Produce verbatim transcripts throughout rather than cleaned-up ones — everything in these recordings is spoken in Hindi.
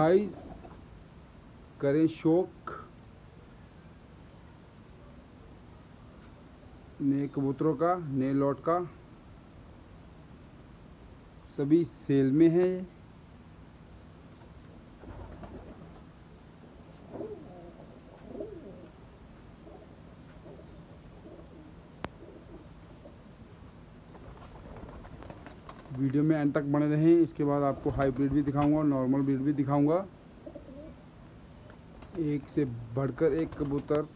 गाइस करें शौक नए कबूतरों का, नए लॉट का, सभी सेल में है। वीडियो में एंड तक बने रहें। इसके बाद आपको हाइब्रिड भी दिखाऊंगा और नॉर्मल ब्रीड भी दिखाऊंगा। एक से बढ़कर एक कबूतर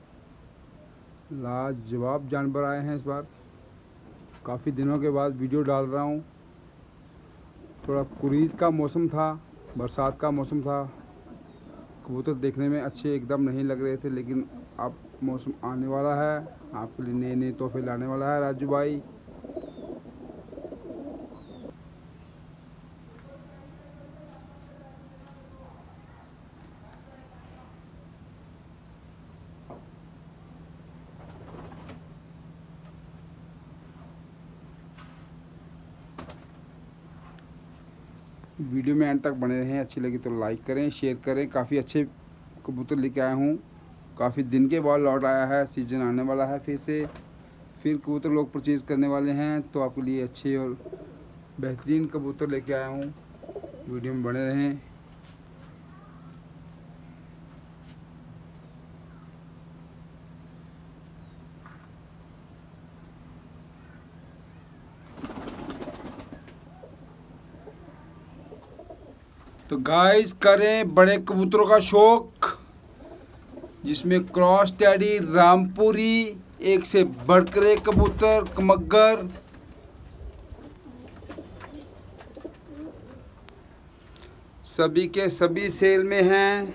लाजवाब जानवर आए हैं। इस बार काफ़ी दिनों के बाद वीडियो डाल रहा हूं। थोड़ा कुरीज का मौसम था, बरसात का मौसम था, कबूतर देखने में अच्छे एकदम नहीं लग रहे थे, लेकिन अब मौसम आने वाला है। आपके लिए नए नए तोहफे लाने वाला है राजू भाई। वीडियो में एंड तक बने रहें। अच्छी लगी तो लाइक करें, शेयर करें। काफ़ी अच्छे कबूतर लेके आया हूँ। काफ़ी दिन के बाद लौट आया है। सीज़न आने वाला है फिर से, फिर कबूतर लोग परचेज़ करने वाले हैं, तो आपके लिए अच्छे और बेहतरीन कबूतर लेके आया हूँ। वीडियो में बने रहें। तो गाइस करें बड़े कबूतरों का शौक, जिसमें क्रॉस टैडी, रामपुरी, एक से बढ़कर एक कबूतर, कमगर, सभी के सभी सेल में हैं।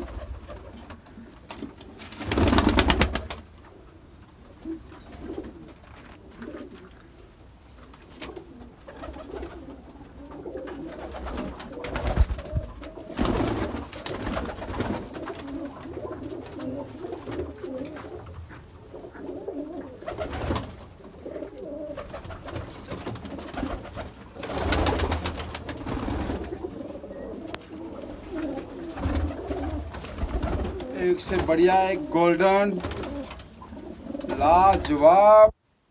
एक से बढ़िया एक गोल्डन लाजवाब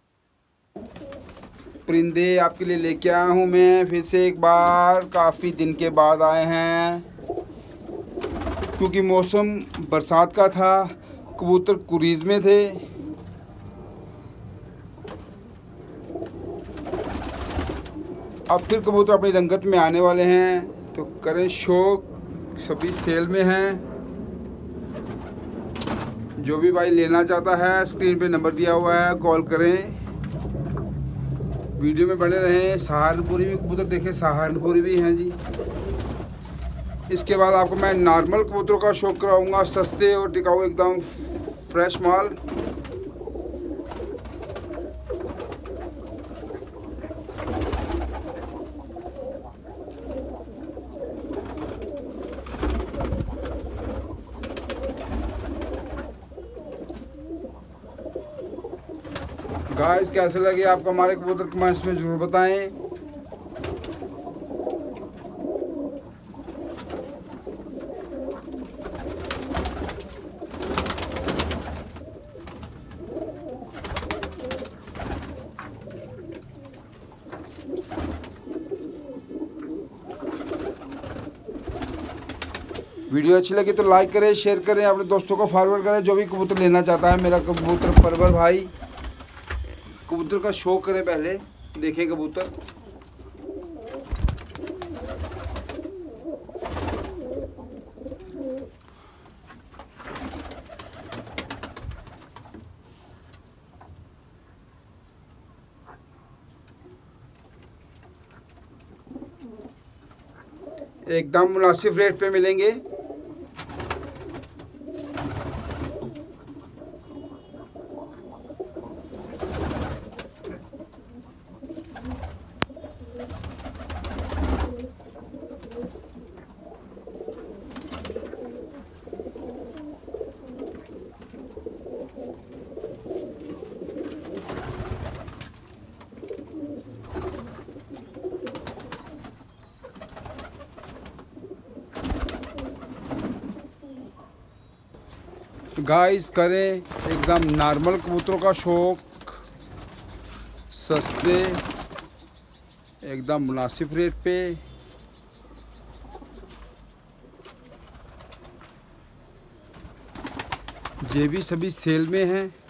परिंदे आपके लिए लेके आया हूँ मैं फिर से एक बार। काफ़ी दिन के बाद आए हैं, क्योंकि मौसम बरसात का था, कबूतर कुरीज में थे। अब फिर कबूतर अपनी रंगत में आने वाले हैं, तो करें शौक। सभी सेल में हैं। जो भी भाई लेना चाहता है, स्क्रीन पे नंबर दिया हुआ है, कॉल करें। वीडियो में बने रहें। सहारनपुरी भी कबूतर देखें, सहारनपुरी भी हैं जी। इसके बाद आपको मैं नॉर्मल कबूतरों का शौक कराऊंगा, सस्ते और टिकाऊ एकदम फ्रेश माल। गाइस कैसे लगे आपको हमारे कबूतर, कमेंट्स में ज़रूर बताएं। वीडियो अच्छी लगी तो लाइक करें, शेयर करें, अपने दोस्तों को फॉरवर्ड करें। जो भी कबूतर लेना चाहता है, मेरा कबूतर परवर भाई कबूतर का शौक करें, पहले देखें कबूतर। एकदम मुनासिब रेट पे मिलेंगे। गाइस करें एकदम नॉर्मल कबूतरों का शौक, सस्ते एकदम मुनासिब रेट पे। ये भी सभी सेल में हैं।